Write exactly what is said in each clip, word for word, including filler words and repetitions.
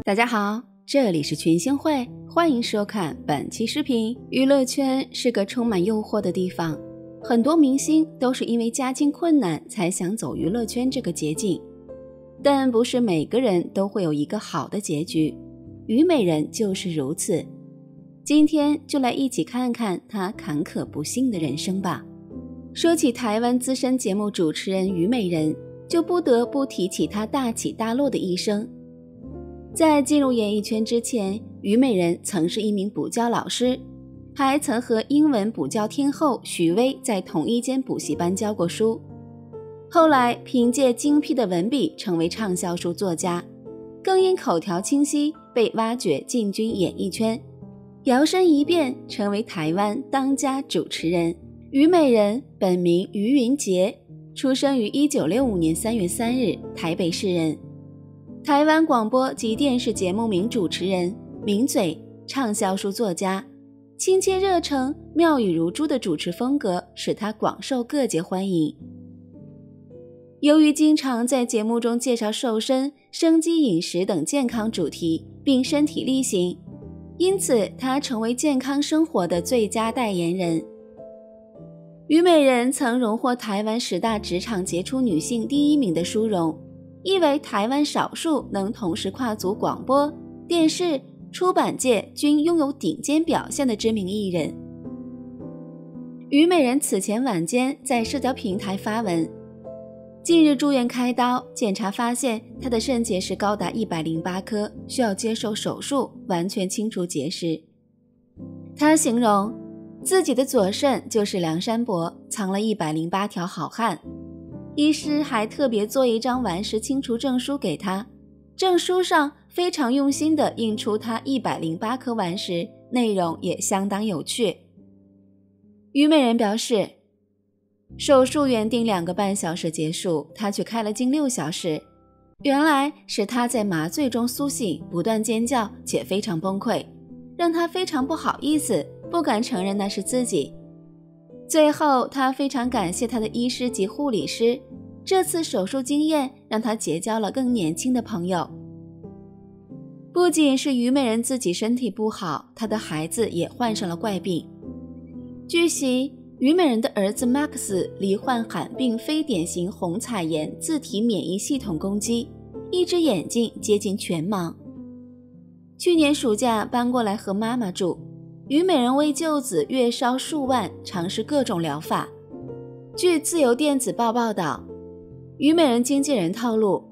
大家好，这里是群星会，欢迎收看本期视频。娱乐圈是个充满诱惑的地方，很多明星都是因为家境困难才想走娱乐圈这个捷径，但不是每个人都会有一个好的结局，虞美人就是如此。今天就来一起看看她坎坷不幸的人生吧。说起台湾资深节目主持人虞美人，就不得不提起她大起大落的一生。在进入演艺圈之前，虞美人曾是一名补教老师，还曾和英文补教天后许巍在同一间补习班教过书。后来凭借精辟的文笔成为畅销书作家，更因口条清晰被挖掘进军演艺圈，摇身一变成为台湾当家主持人。虞美人本名虞云杰，出生于一九六五年三月三日，台北市人。台湾广播及电视节目名主持人，名嘴，畅销书作家，亲切热诚、妙语如珠的主持风格使他广受各界欢迎。由于经常在节目中介绍瘦身、生机饮食等健康主题，并身体力行，因此他成为健康生活的最佳代言人。虞美人曾荣获台湾十大职场杰出女性第一名的殊荣，亦为台湾少数能同时跨足广播、电视、出版界均拥有顶尖表现的知名艺人。虞美人此前晚间在社交平台发文，近日住院开刀，检查发现她的肾结石高达一百零八颗，需要接受手术完全清除结石。她形容自己的左肾就是梁山伯，藏了一百零八条好汉。医师还特别做一张顽石清除证书给他，证书上非常用心地印出他一百零八颗顽石，内容也相当有趣。虞美人表示，手术原定两个半小时结束，他却开了近六小时，原来是他在麻醉中苏醒，不断尖叫且非常崩溃，让他非常不好意思，不敢承认那是自己。最后他非常感谢他的医师及护理师，这次手术经验让他结交了更年轻的朋友。不仅是虞美人自己身体不好，她的孩子也患上了怪病。据悉，虞美人的儿子 Max 罹患罕病非典型虹彩炎自体免疫系统攻击，一只眼睛接近全盲。去年暑假搬过来和妈妈住，虞美人为救子月烧数万，尝试各种疗法。据自由电子报报道，虞美人经纪人透露，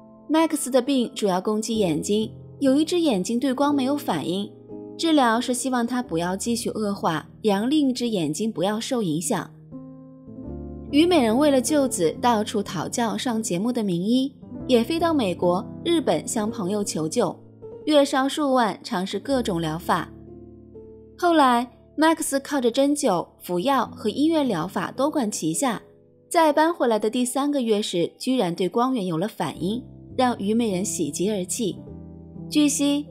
Max 的病主要攻击眼睛，有一只眼睛对光没有反应，治疗是希望他不要继续恶化，让另一只眼睛不要受影响。虞美人为了救子到处讨教上节目的名医，也飞到美国、日本向朋友求救，月烧数万，尝试各种疗法。后来 Max 靠着针灸、服药和音乐疗法多管齐下，在搬回来的第三个月时居然对光源有了反应，让虞美人喜极而泣。据悉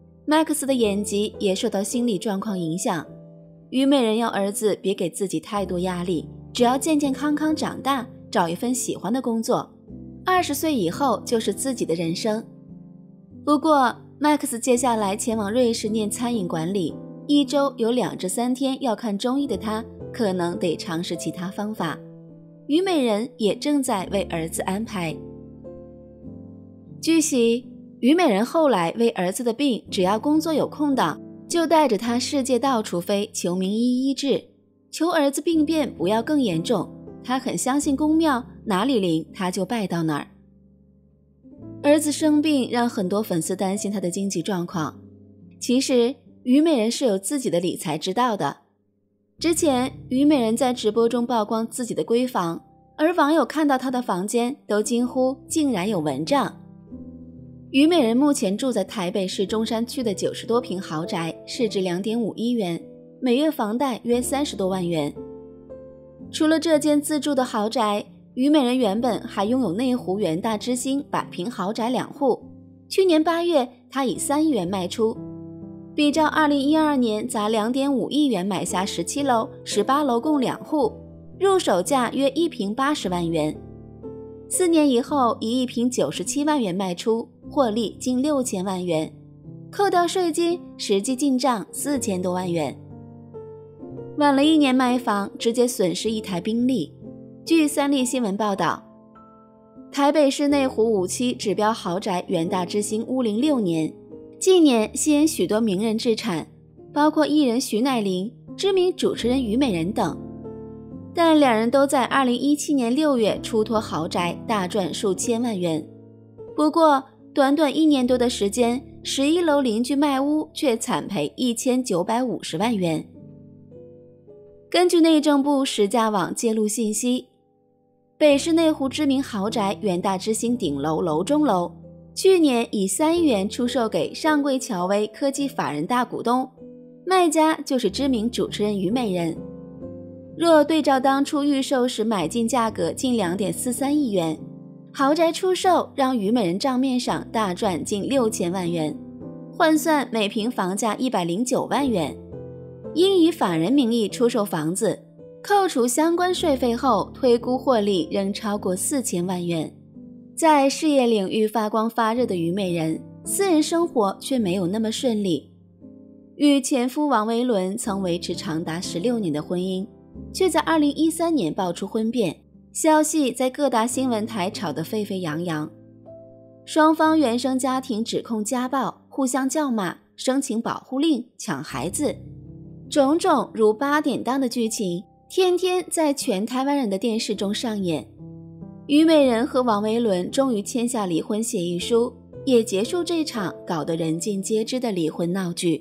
Max 的眼疾也受到心理状况影响，虞美人要儿子别给自己太多压力，只要健健康康长大，找一份喜欢的工作，二十岁以后就是自己的人生。不过 Max 接下来前往瑞士念餐饮管理，一周有两至三天要看中医的他，可能得尝试其他方法。虞美人也正在为儿子安排。据悉，虞美人后来为儿子的病，只要工作有空档，就带着他世界到处飞，求名医医治，求儿子病变不要更严重。他很相信宫庙，哪里灵他就拜到哪儿。儿子生病让很多粉丝担心他的经济状况，其实虞美人是有自己的理财之道的。之前虞美人在直播中曝光自己的闺房，而网友看到她的房间都惊呼竟然有蚊帐。虞美人目前住在台北市中山区的九十多平豪宅，市值 两点五亿元，每月房贷约三十多万元。除了这间自住的豪宅，虞美人原本还拥有内湖元大之星百平豪宅两户，去年八月她以三亿元卖出，比照二零一二年砸 两点五亿元买下十七楼、十八楼共两户，入手价约一平八十万元。四年以后以一平九十七万元卖出，获利近六千万元， 扣掉税金，实际进账四千多万元。晚了一年卖房，直接损失一台宾利。据三立新闻报道，台北市内湖五期指标豪宅元大之星屋龄六年，近年吸引许多名人置产，包括艺人徐乃麟、知名主持人虞美人等。但两人都在二零一七年六月出脱豪宅，大赚数千万元。不过短短一年多的时间，十一楼邻居卖屋却惨赔一千九百五十万元。根据内政部实价网揭露信息，北市内湖知名豪宅元大之星顶楼楼中楼，去年以三亿元出售给上柜乔威科技法人大股东，卖家就是知名主持人虞美人。若对照当初预售时买进价格近 两点四三亿元，豪宅出售让虞美人账面上大赚近六千万元，换算每平房价一百零九万元。因以法人名义出售房子，扣除相关税费后，推估获利仍超过四千万元。在事业领域发光发热的虞美人，私人生活却没有那么顺利。与前夫王维伦曾维持长达十六年的婚姻，却在二零一三年爆出婚变，消息在各大新闻台炒得沸沸扬扬。双方原生家庭指控家暴，互相叫骂，申请保护令，抢孩子，种种如八点档的剧情天天在全台湾人的电视中上演。虞美人和王维伦终于签下离婚协议书，也结束这场搞得人尽皆知的离婚闹剧。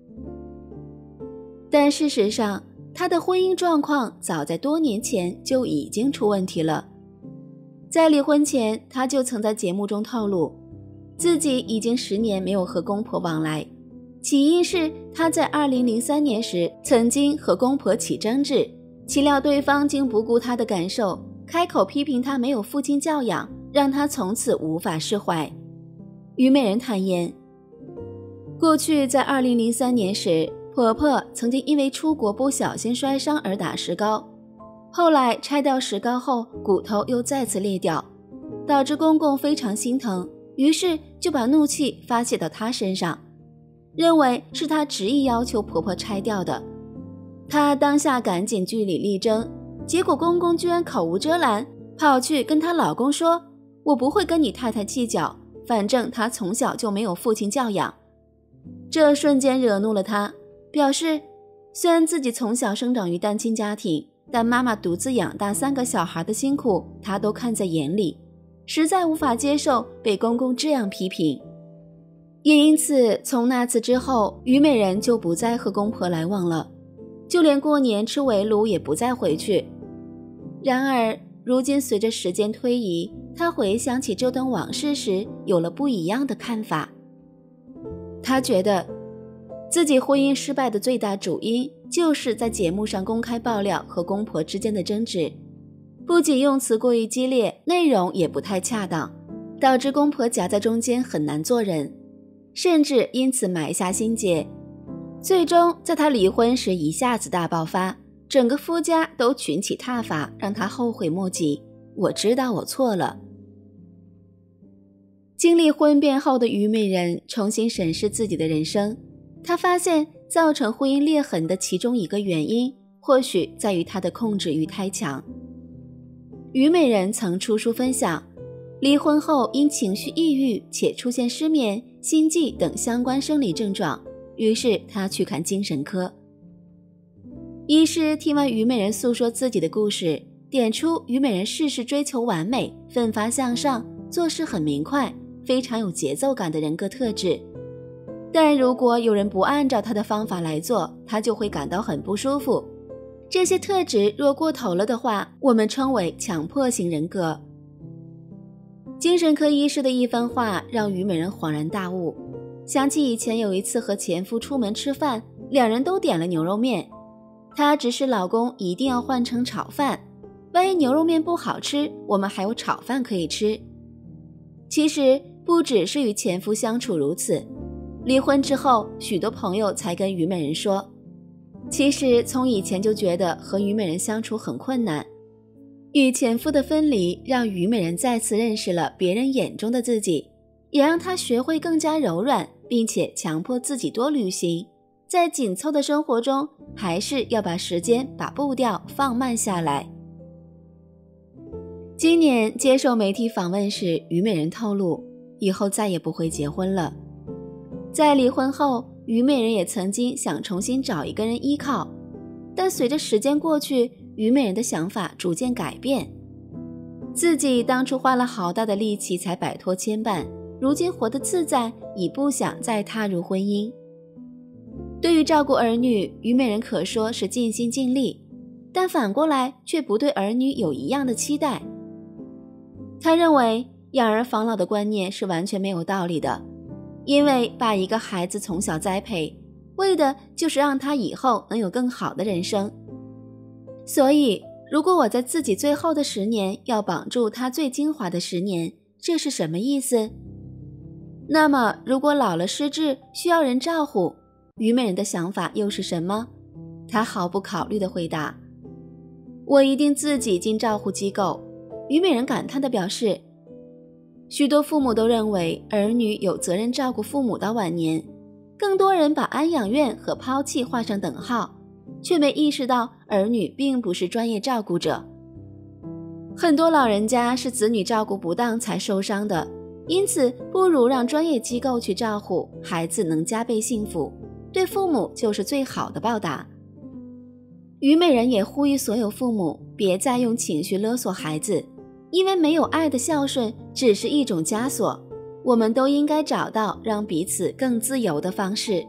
但事实上，他的婚姻状况早在多年前就已经出问题了。在离婚前，他就曾在节目中透露，自己已经十年没有和公婆往来，起因是他在二零零三年时曾经和公婆起争执，岂料对方竟不顾他的感受，开口批评他没有父亲教养，让他从此无法释怀。虞美人坦言，过去在二零零三年时，婆婆曾经因为出国不小心摔伤而打石膏，后来拆掉石膏后，骨头又再次裂掉，导致公公非常心疼，于是就把怒气发泄到她身上，认为是她执意要求婆婆拆掉的。她当下赶紧据理力争，结果公公居然口无遮拦，跑去跟她老公说，我不会跟你太太计较，反正她从小就没有父亲教养。这瞬间惹怒了她，表示虽然自己从小生长于单亲家庭，但妈妈独自养大三个小孩的辛苦她都看在眼里，实在无法接受被公公这样批评。也因此从那次之后，虞美人就不再和公婆来往了，就连过年吃围炉也不再回去。然而如今随着时间推移，她回想起这段往事时有了不一样的看法。她觉得自己婚姻失败的最大主因就是在节目上公开爆料和公婆之间的争执，不仅用词过于激烈，内容也不太恰当，导致公婆夹在中间很难做人，甚至因此埋下心结。最终在她离婚时一下子大爆发，整个夫家都群起挞伐，让她后悔莫及。我知道我错了。经历婚变后的虞美人重新审视自己的人生，她发现造成婚姻裂痕的其中一个原因，或许在于她的控制欲太强。虞美人曾出书分享，离婚后因情绪抑郁且出现失眠、心悸等相关生理症状，于是她去看精神科。医师听完虞美人诉说自己的故事，点出虞美人事事追求完美，奋发向上，做事很明快，非常有节奏感的人格特质。但如果有人不按照他的方法来做，他就会感到很不舒服。这些特质若过头了的话，我们称为强迫型人格。精神科医师的一番话让虞美人恍然大悟，想起以前有一次和前夫出门吃饭，两人都点了牛肉面，她指示老公一定要换成炒饭，万一牛肉面不好吃，我们还有炒饭可以吃。其实不只是与前夫相处如此，离婚之后，许多朋友才跟虞美人说，其实从以前就觉得和虞美人相处很困难。与前夫的分离让虞美人再次认识了别人眼中的自己，也让她学会更加柔软， 并且强迫自己多旅行，在紧凑的生活中，还是要把时间把步调放慢下来。今年接受媒体访问时，虞美人透露，以后再也不会结婚了。在离婚后，虞美人也曾经想重新找一个人依靠，但随着时间过去，虞美人的想法逐渐改变。自己当初花了好大的力气才摆脱牵绊，如今活得自在，已不想再踏入婚姻。对于照顾儿女，虞美人可说是尽心尽力，但反过来却不对儿女有一样的期待。她认为养儿防老的观念是完全没有道理的，因为把一个孩子从小栽培，为的就是让他以后能有更好的人生。所以如果我在自己最后的十年要绑住他最精华的十年，这是什么意思？那么如果老了失智需要人照顾，虞美人的想法又是什么？她毫不考虑地回答，我一定自己进照护机构。虞美人感叹地表示，许多父母都认为儿女有责任照顾父母到晚年，更多人把安养院和抛弃画上等号，却没意识到儿女并不是专业照顾者。很多老人家是子女照顾不当才受伤的，因此不如让专业机构去照顾，孩子能加倍幸福，对父母就是最好的报答。虞美人也呼吁所有父母别再用情绪勒索孩子，因为没有爱的孝顺只是一种枷锁，我们都应该找到让彼此更自由的方式。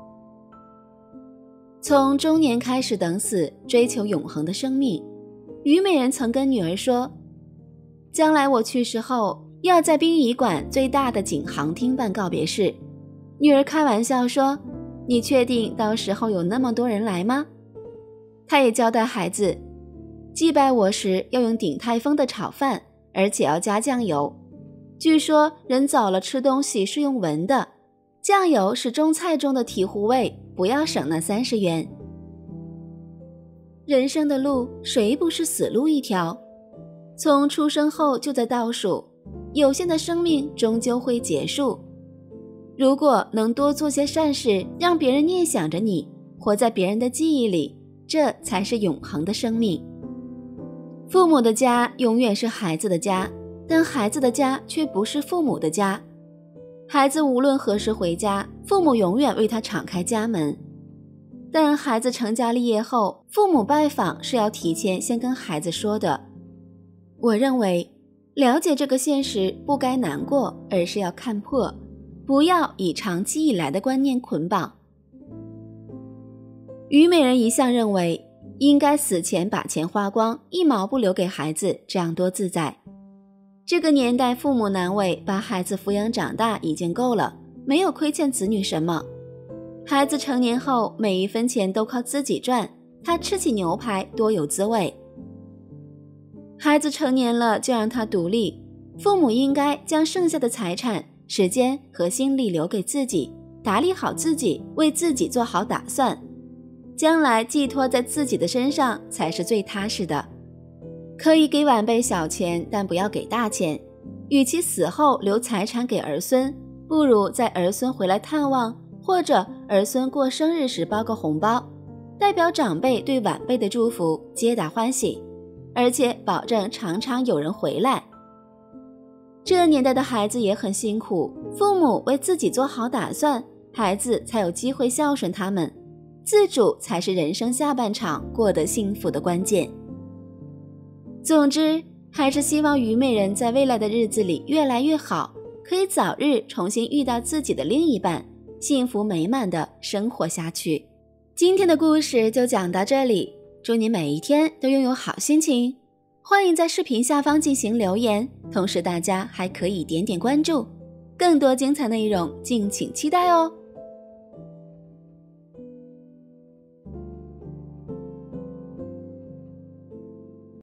从中年开始等死，追求永恒的生命，虞美人曾跟女儿说，将来我去世后要在殡仪馆最大的景行厅办告别式。女儿开玩笑说，你确定到时候有那么多人来吗？她也交代孩子，祭拜我时要用鼎泰丰的炒饭，而且要加酱油。据说人走了吃东西是用闻的，酱油是中菜中的提壶味，不要省那三十元。人生的路谁不是死路一条？从出生后就在倒数，有限的生命终究会结束。如果能多做些善事，让别人念想着你，活在别人的记忆里，这才是永恒的生命。父母的家永远是孩子的家，但孩子的家却不是父母的家。孩子无论何时回家，父母永远为他敞开家门。但孩子成家立业后，父母拜访是要提前先跟孩子说的。我认为，了解这个现实不该难过，而是要看破，不要以长期以来的观念捆绑。虞美人一向认为，应该死前把钱花光，一毛不留给孩子，这样多自在。这个年代父母难为，把孩子抚养长大已经够了，没有亏欠子女什么。孩子成年后，每一分钱都靠自己赚，他吃起牛排多有滋味。孩子成年了就让他独立，父母应该将剩下的财产、时间和心力留给自己，打理好自己，为自己做好打算，将来寄托在自己的身上才是最踏实的。可以给晚辈小钱，但不要给大钱。与其死后留财产给儿孙，不如在儿孙回来探望，或者儿孙过生日时包个红包，代表长辈对晚辈的祝福，皆大欢喜，而且保证常常有人回来。这年代的孩子也很辛苦，父母为自己做好打算，孩子才有机会孝顺他们，自主才是人生下半场过得幸福的关键。总之，还是希望虞美人在未来的日子里越来越好，可以早日重新遇到自己的另一半，幸福美满的生活下去。今天的故事就讲到这里，祝你每一天都拥有好心情。欢迎在视频下方进行留言，同时大家还可以点点关注，更多精彩内容敬请期待哦。